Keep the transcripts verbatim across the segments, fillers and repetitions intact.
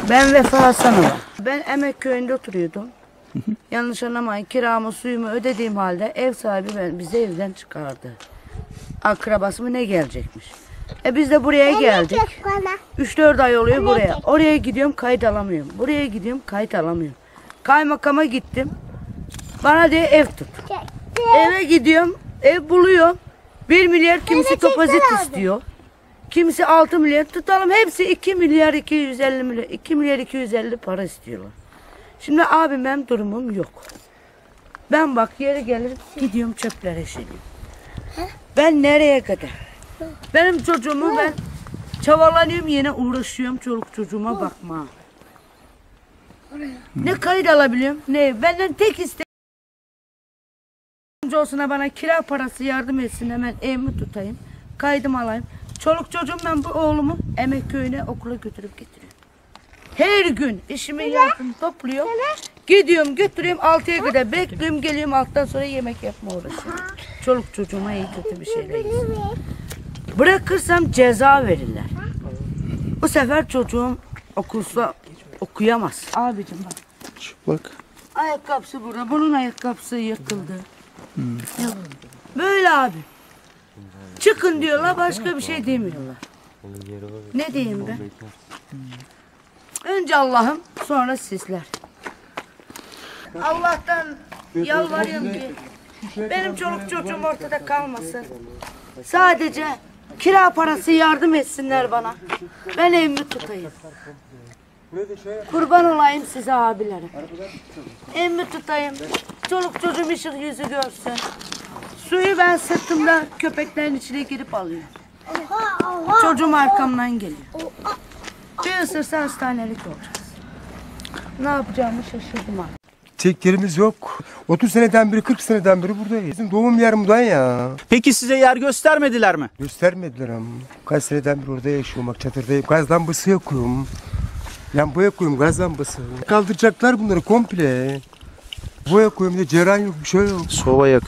Ben Vefa Hasanova. Ben Emek Köyü'nde oturuyordum. Hı hı. Yanlış anlamayın, kiramı suyumu ödediğim halde ev sahibi ben, bizi evden çıkardı. Akrabası mı ne gelecekmiş. E biz de buraya geldik. üç dört ay oluyor buraya. Oraya gidiyorum kayıt alamıyorum. Buraya gidiyorum kayıt alamıyorum. Kaymakama gittim. Bana diye ev tut. Eve gidiyorum, ev buluyorum. bir milyar kimisi topazit istiyor. Kimisi altı milyar tutalım. Hepsi iki milyar iki yüz elli milyon. iki milyar iki yüz elli para istiyorlar. Şimdi abi benim durumum yok. Ben bak yeri gelir gidiyorum çöplere şeliyorum. Ben nereye kadar? Benim çocuğumu ben çabalanıyorum yine uğraşıyorum çoluk çocuğuma bakma. Ne kayıt alabiliyorum ne benden tek isteğim olsun bana kira parası yardım etsin hemen evimi tutayım. Kaydımı alayım. Çoluk çocuğumdan bu oğlumu Emek Köyü'ne okula götürüp getiriyorum. Her gün işimi yaptım topluyorum. Gidiyorum götürüyorum altıya kadar bekliyorum geliyorum alttan sonra yemek yapma uğraşıyorum. Çoluk çocuğuma iyi kötü bir şeyler yesin. Bırakırsam ceza verirler. Bu sefer çocuğum okulsa okuyamaz. Abicim bak. Bak. Ayakkabısı burada. Bunun ayakkabısı yırtıldı. Hmm. Böyle abi. Çıkın diyorlar başka bir şey demiyorlar. Ne diyeyim ben? Önce Allah'ım sonra sizler. Allah'tan yalvarıyorum ki benim çoluk çocuğum ortada kalmasın. Sadece kira parası yardım etsinler bana. Ben evimi tutayım. Kurban olayım size abilerim. Evimi tutayım. Çoluk çocuğum ışık yüzü görsün. Suyu ben sırtımda köpeklerin içine girip alıyorum. Çocuğum arkamdan geliyor. Bir ısırsa hastanelik olacağız. Ne yapacağımı şaşırdım artık. Tek yerimiz yok. otuz seneden beri, kırk seneden beri buradayız. Bizim doğum yerim buradan ya. Peki size yer göstermediler mi? Göstermediler ama. Kaç seneden beri orada yaşıyorum. Bak çadırdayım. Gaz lambası yakıyorum. Lamba yakıyorum, gaz lambası. Kaldıracaklar bunları komple. Boya koyuyorum, bir de cerrah yok, bir şey yok. Soba yak.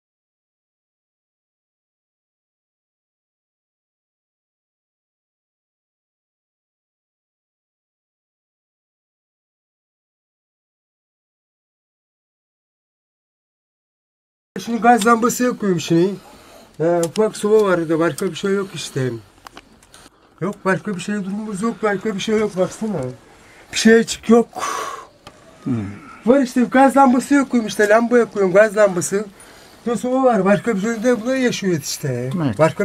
Şimdi gaz lambası yakıyorum şimdi. Ha, ufak soba var da başka bir şey yok işte. Yok başka bir şey durumumuz yok, başka bir şey yok baksana. Bir şey açık yok. Hmm. Var işte gaz lambası yakıyorum işte, lamba yakıyorum, gaz lambası. Bir soba var, başka bir şey de burada yaşıyor işte. Evet. Başka bir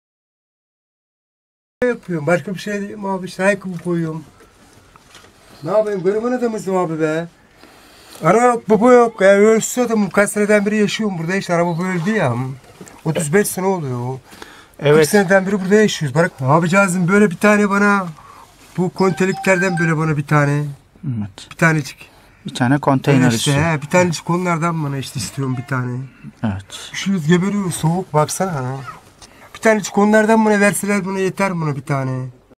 şey yapıyorum, başka bir şey değil abi işte, ayakkabı koyuyorum. Ne yapayım, gariban adamız abi be. Ana yok, baba yok. Yani ölsüz adamım. Kaç seneden beri yaşıyorum burada işte. Araba öldü ya. otuz beş sene oluyor. Evet. kırk seneden beri burada yaşıyoruz. Bırak. Ne yapacağız? Böyle bir tane bana, bu konteliklerden böyle bana bir tane. Evet. Bir tanecik. Bir tane konteyner işte, istiyor. He, bir tanecik onlardan bana işte istiyorum bir tane. Evet. Üşüyoruz, geberiyoruz, soğuk baksana. Bir tanecik onlardan bana verseler buna yeter buna bir tane.